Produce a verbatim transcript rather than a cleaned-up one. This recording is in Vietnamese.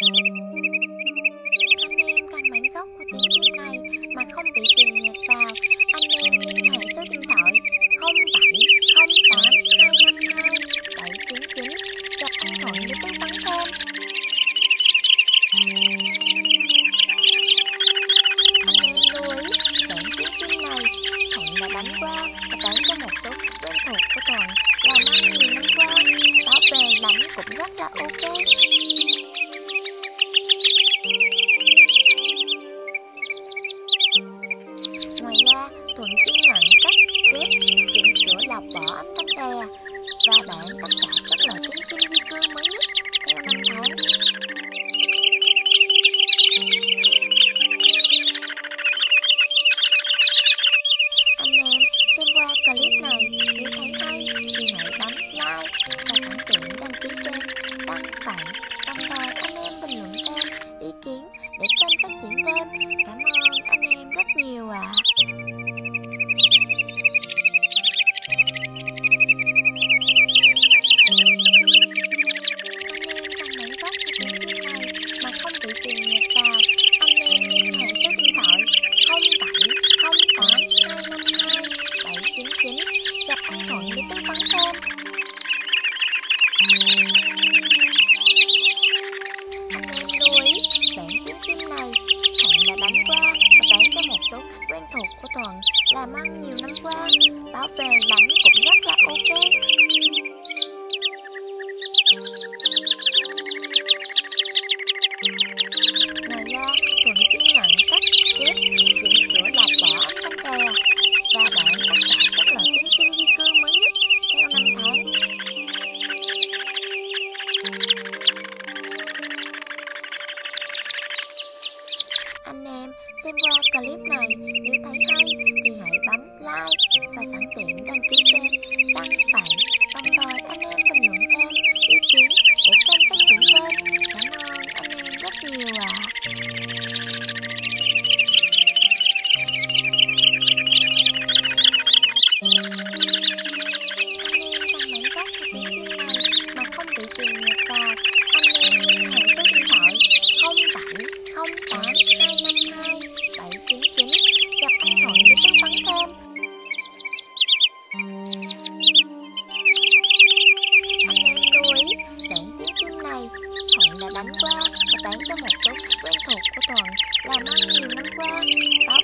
Anh em cần bản gốc của tiếng chim này mà không bị truyền nhạc vào. Anh em liên hệ số điện thoại không bảy không tám hai năm hai bảy chín chín gặp anh Thuận để tư vấn thêm. Anh em lưu ý, bản tiếng chim này Thuận đã đánh qua và bán cho một số khách quen thuộc của Thuận làm ăn nhiều năm qua. Báo về đánh cũng rất là ok. Ngoài ra, Thuận chuyên nhận cắt, ghép, chỉnh sửa lọc vỏ âm thanh rè và bản tất cả các loại tiếng chim di cư mới nhất theo năm tháng. Anh em xem qua clip này nếu thấy hay thì hãy bấm like và sẵn tiện đăng ký kênh Săn Bậy. Đồng thời anh em bình luận thêm ý kiến để kênh phát triển thêm. Cảm ơn anh em rất nhiều ạ. Anh em cần bản gốc của tiếng chim này mà không bị truyền nhạc vào. Anh em liên hệ số điện thoại không bảy không tám hai năm hai bảy chín chín gặp anh Thuận để tư vấn thêm. Anh em lưu ý, bản tiếng chim này Thuận đã đánh qua và bán cho một số khách quen thuộc của Thuận làm ăn nhiều năm qua. Báo về đánh cũng rất là ok. Ngoài ra, Thuận chuyên nhận cắt, ghép, chỉnh sửa lọc vỏ âm thanh rè và bản tất cả các loại tiếng chim di cư mới nhất theo năm tháng. Anh em xem qua clip này nếu thấy hay thì hãy bấm like và sẵn tiện đăng ký kênh Săn Bậy. Đồng thời anh em bình luận thêm ý kiến để kênh phát triển thêm. Cảm ơn anh em rất nhiều ạ. Anh em cần bản gốc của tiếng chim này mà không bị truyền nhạc vào. Anh em liên hệ số điện thoại không bảy không tám hai năm hai bảy chín chín gặp anh Thuận để tư vấn thêm. Anh em lưu ý, bản tiếng chim này Thuận đã đánh qua và bán cho một số khách quen thuộc của Thuận làm ăn nhiều năm qua. Báo